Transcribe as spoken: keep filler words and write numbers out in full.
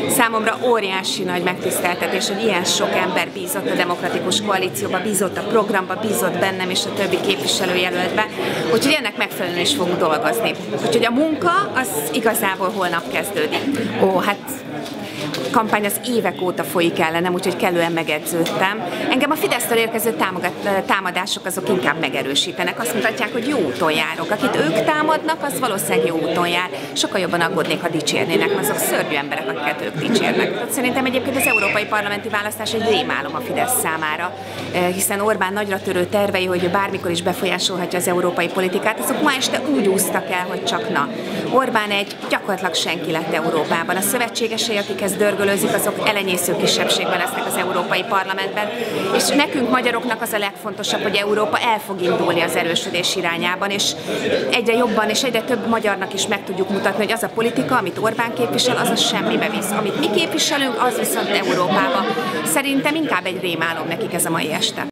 Számomra óriási nagy megtiszteltetés, hogy ilyen sok ember bízott a Demokratikus Koalícióba, bízott a programba, bízott bennem és a többi képviselőjelöltbe, úgyhogy ennek megfelelően is fogunk dolgozni. Úgyhogy a munka az igazából holnap kezdődik. Ó, hát a kampány az évek óta folyik ellenem, úgyhogy kellően megedződtem. Engem a Fidesztől érkező támadások azok inkább megerősítenek. Azt mutatják, hogy jó úton járok. Akit ők támadnak, az valószínűleg jó úton jár. Sokkal jobban aggódnék, ha dicsérnének, mert azok szörnyű emberek, akiket ők dicsérnek. Szerintem egyébként az európai parlamenti választás egy rémálom a Fidesz számára, hiszen Orbán nagyra törő tervei, hogy bármikor is befolyásolhatja az európai politikát, azok ma este úgy úsztak el, hogy csak na. Orbán egy gyakorlatilag senki lett Európában. A szövetségesei, akik ezt dörgölőzik, azok elenyésző kisebbségben lesznek az Európai Parlamentben, és nekünk magyaroknak az a legfontosabb, hogy Európa el fog indulni az erősödés irányában, és egyre jobban és egyre több magyarnak is meg tudjuk mutatni, hogy az a politika, amit Orbán képvisel, az a semmibe visz. Amit mi képviselünk, az viszont Európába. Szerintem inkább egy rémálom nekik ez a mai este.